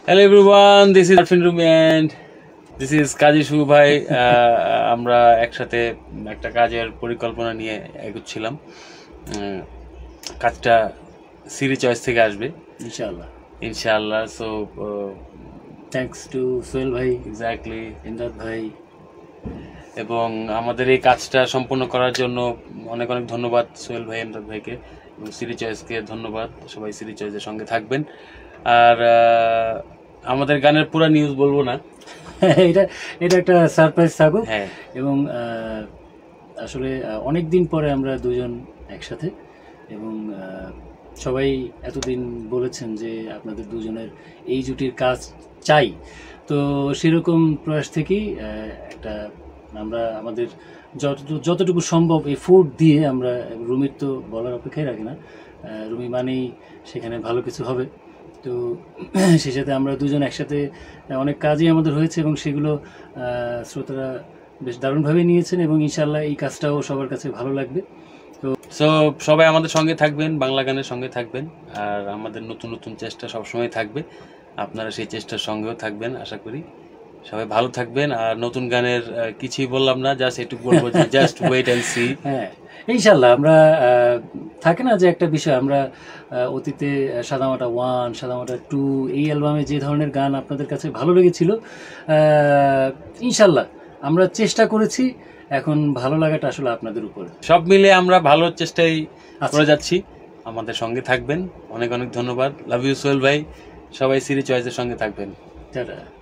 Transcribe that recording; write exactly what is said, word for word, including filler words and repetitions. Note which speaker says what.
Speaker 1: Hello everyone, this is Arfin, Rumey and this is Kazi Suvho ভাই। আমরা একসাথে একটা কাজের পরিকল্পনা নিয়ে এগোচ্ছিলাম। কাজটা সিরি চয়েস থেকে আসবে
Speaker 2: ইনশাআল্লাহ
Speaker 1: ইনশাআল্লাহ। সো
Speaker 2: থ্যাঙ্কস টু সোহেল ভাই,
Speaker 1: এক্স্যাক্টলি
Speaker 2: ইমদাদ ভাই,
Speaker 1: এবং আমাদের এই কাজটা সম্পূর্ণ করার জন্য অনেক অনেক ধন্যবাদ সোহেল ভাই, ইমদাদ ভাইকে এবং সিরি চয়েসকে ধন্যবাদ। সবাই সিরি চয়েসের সঙ্গে থাকবেন। আর আমাদের গানের পুরো নিউজ বলবো না,
Speaker 2: এটা এটা একটা সারপ্রাইজ থাকুক।
Speaker 1: হ্যাঁ,
Speaker 2: এবং আসলে অনেক দিন পরে আমরা দুজন একসাথে, এবং সবাই এতদিন বলেছেন যে আপনাদের দুজনের এই জুটির কাজ চাই, তো সেরকম প্রয়াস থেকেই একটা আমরা আমাদের যতটুকু যতটুকু সম্ভব এই ফুড দিয়ে আমরা, রুমির তো বলার অপেক্ষাই রাখি না, রুমি মানেই সেখানে ভালো কিছু হবে। তো সেই সাথে আমরা দুজন একসাথে অনেক কাজই আমাদের হয়েছে এবং সেগুলো শ্রোতারা বেশ দারুণভাবে নিয়েছেন এবং ইনশাআল্লাহ এই কাজটাও সবার কাছে ভালো লাগবে। তো
Speaker 1: সো সবাই আমাদের সঙ্গে থাকবেন, বাংলা গানের সঙ্গে থাকবেন, আর আমাদের নতুন নতুন চেষ্টা সবসময় থাকবে। আপনারা সেই চেষ্টার সঙ্গেও থাকবেন আশা করি। সবাই ভালো থাকবেন। আর নতুন গানের কিছুই বললাম না, জাস্ট একটু বলবো যে জাস্ট ওয়েট অ্যান্ড সি।
Speaker 2: হ্যাঁ, ইনশাল্লাহ। আমরা থাকে না যে একটা বিষয়, আমরা অতীতে সাদামাটা ওয়ান, সাদামাটা টু, এই অ্যালবামে যে ধরনের গান আপনাদের কাছে ভালো লেগেছিল, ইনশাল্লাহ আমরা চেষ্টা করেছি। এখন ভালো লাগাটা আসলে আপনাদের উপরে।
Speaker 1: সব মিলে আমরা ভালো চেষ্টাই করে যাচ্ছি। আমাদের সঙ্গে থাকবেন। অনেক অনেক ধন্যবাদ। লাভ ইউ সোহেল ভাই। সবাই সিরি চয়েসের সঙ্গে থাকবেন।
Speaker 2: টাটা।